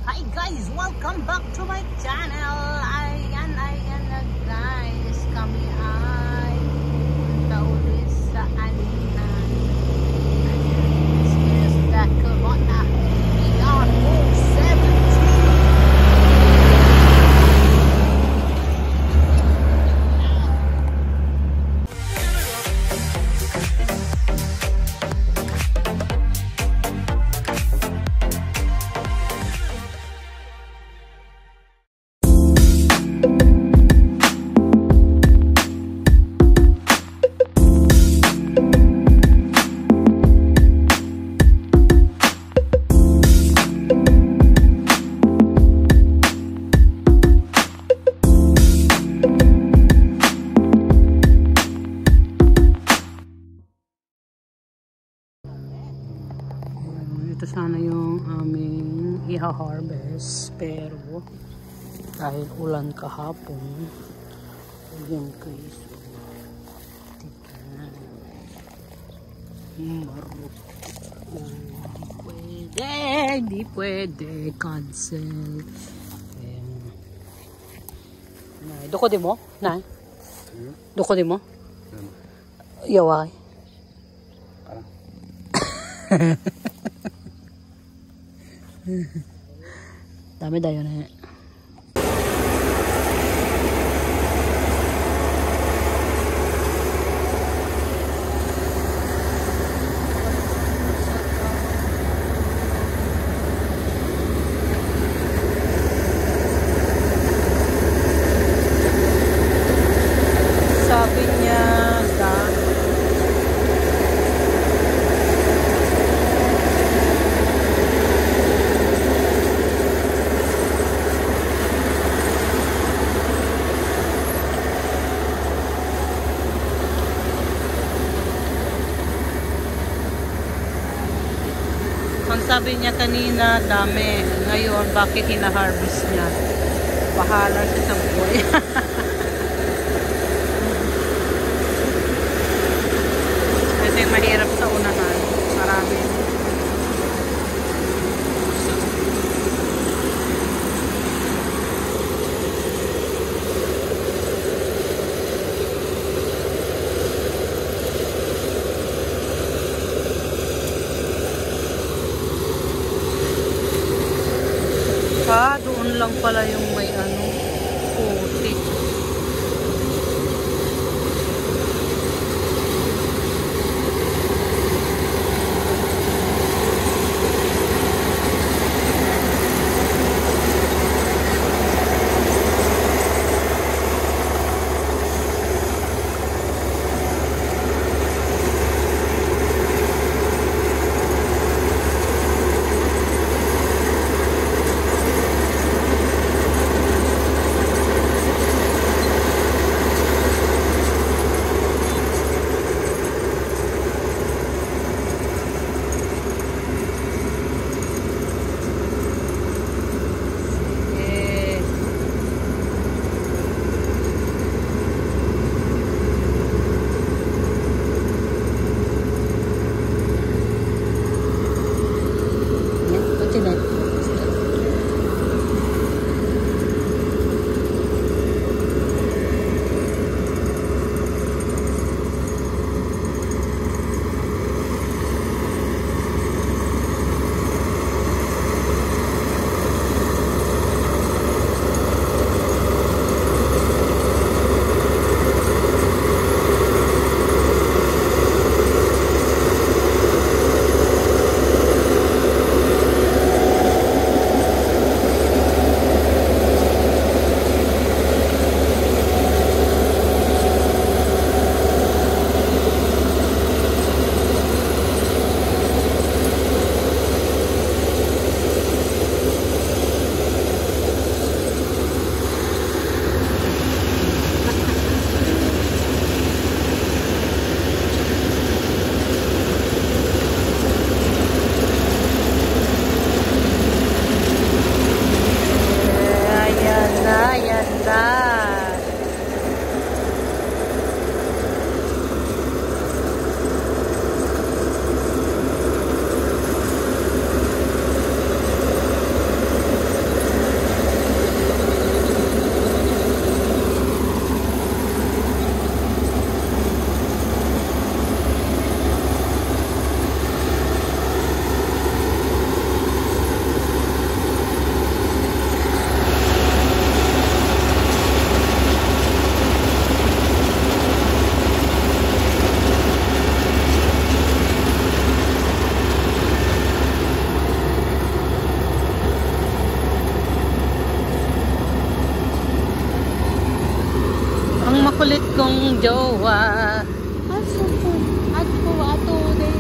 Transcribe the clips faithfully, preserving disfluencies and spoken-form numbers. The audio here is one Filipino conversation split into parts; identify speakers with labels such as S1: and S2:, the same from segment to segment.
S1: Hi guys! Welcome back to my channel! Ayan, ayan na guys. Kami ay punta ulit sa Anihan. This is the Corona B R four seventeen. Ito sana yung aming iha-harvest, pero dahil ulan kahapon, yun guys, tignan, marot, hindi pwede, hindi pwede, cancel. Ayan. Nay, duko di mo? Nay? Duko di mo? Yawa kay? Dami dayo na eh. Sabi niya dami. Ang sabi niya kanina, dami. Ngayon, bakit hina-harvest niya? Bahala siya sa buhay. Ito yung mahirap sa unahan. Marami. Ah, doon lang pala yung may ano, puti. kong jowa. Aso po, ato, ato din.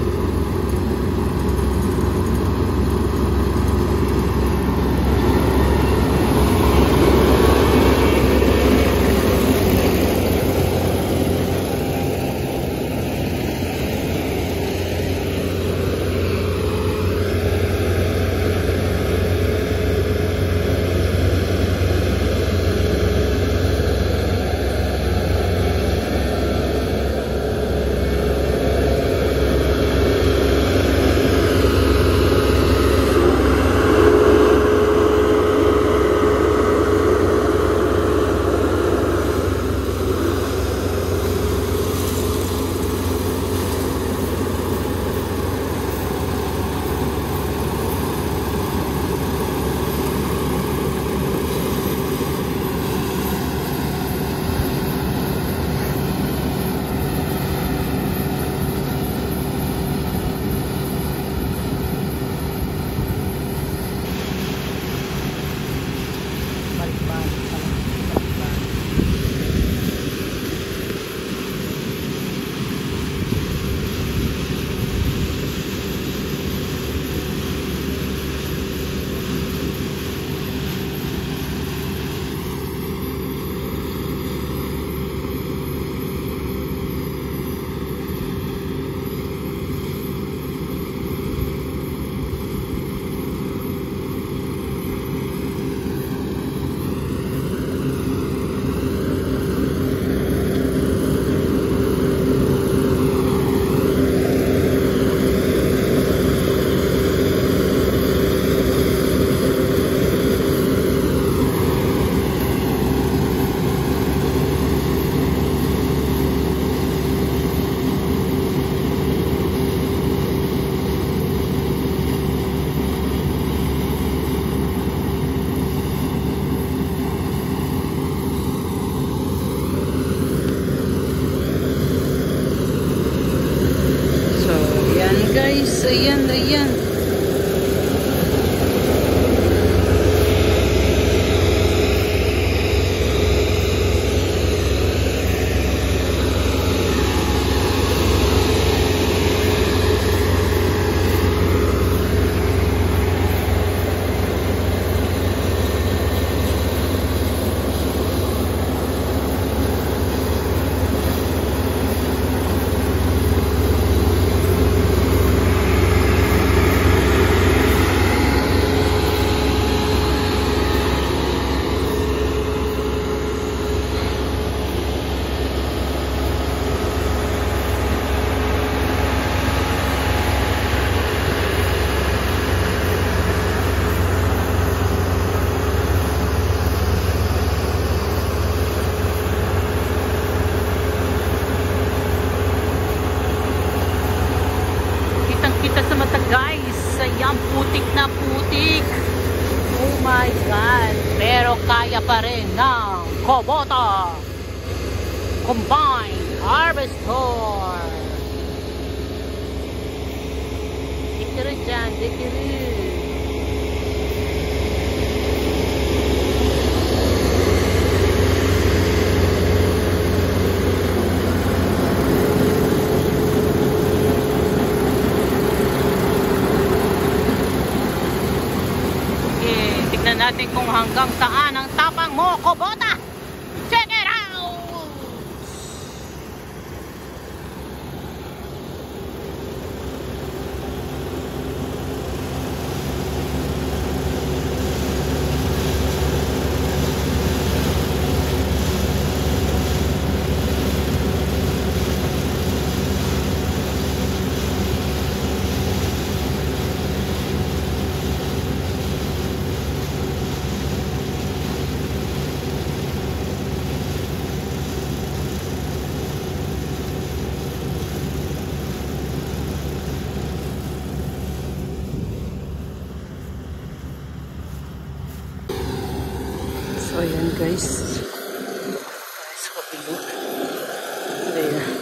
S1: Guys, ayan, ayan. Putik na putik. Oh my God. Pero kaya pa rin ng Kubota Combine Harvester. Dikiru dyan, dikiru. Natin kung hanggang saan ang tapang mo, Kubota. Check it out! So ayan guys, guys, kapilo. Ayan.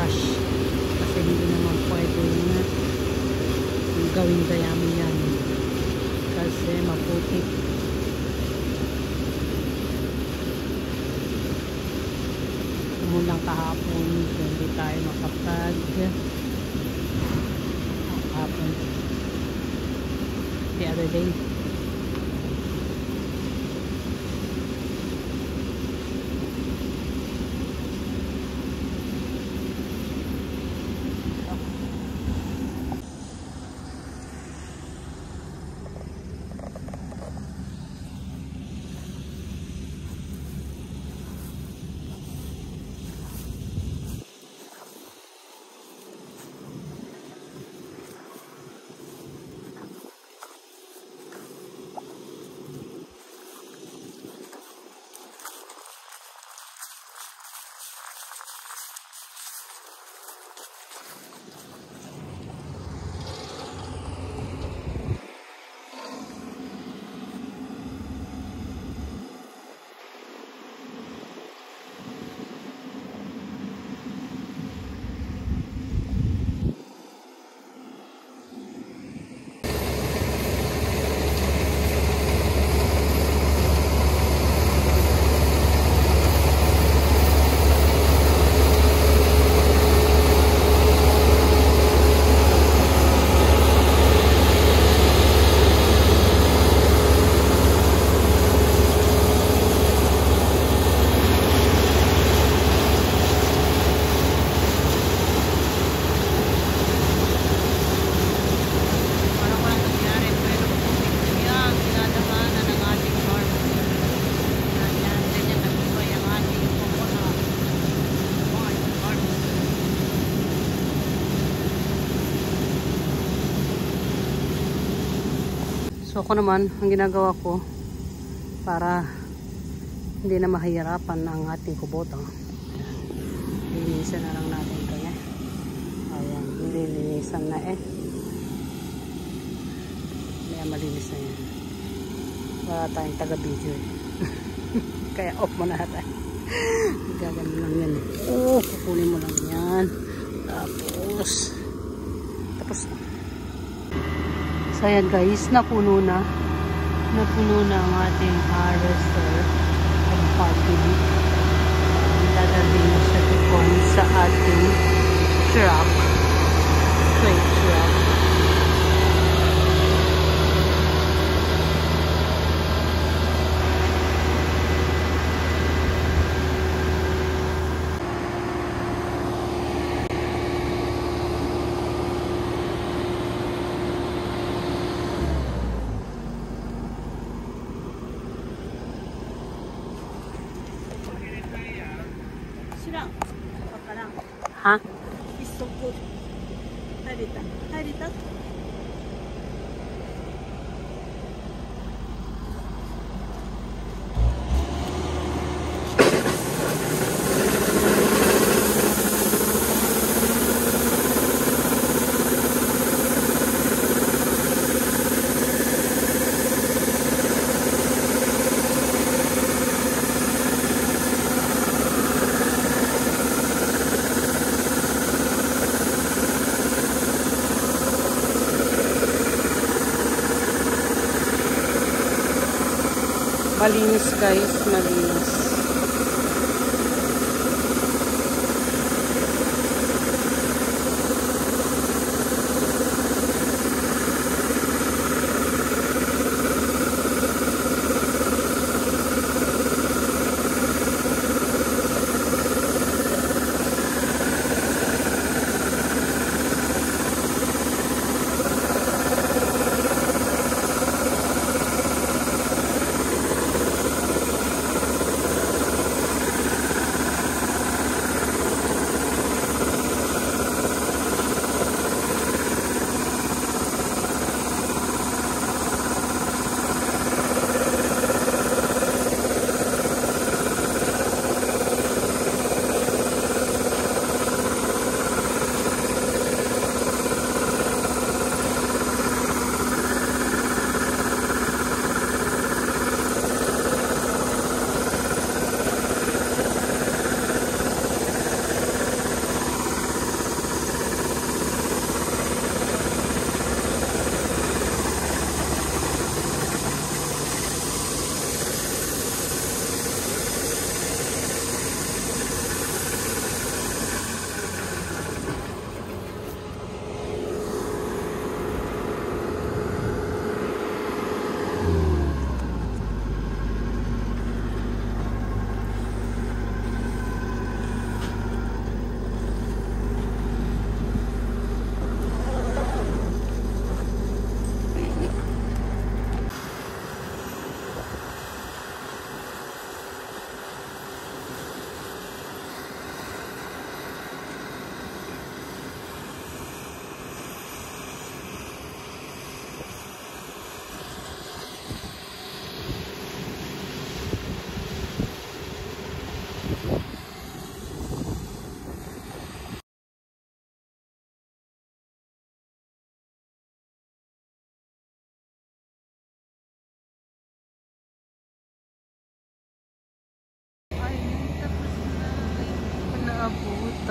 S1: brush kasi hindi naman pwede na gawin dayami yan kasi maputik. Umulang kahapon, hindi tayo makapag kahapon the other day. So ako naman, ang ginagawa ko para hindi na mahihirapan ang ating kubota. Linisan na lang natin ito eh. Ayan, nililinisan na eh. Kaya malinis na yan. Wala tayong taga-video eh. Kaya off mo na natin. Gaganon lang yan eh. Oh, kukunin mo lang yan. Tapos, tapos na. So ayan guys, napuno na. Napuno na ang ating harvester ng pagpili. Dadalhin na siya doon sa ating truck. Freight truck. Ha?
S2: It's so good. Harita. Harita.
S1: Malinis guys, malinis.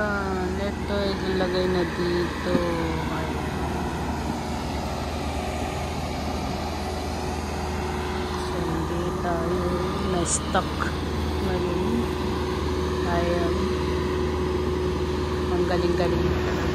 S1: Ayan. Ito ilalagay na dito. Ayan. So, hindi tayo na-stuck ngayon. Ayan. Ang galing-galing na talaga.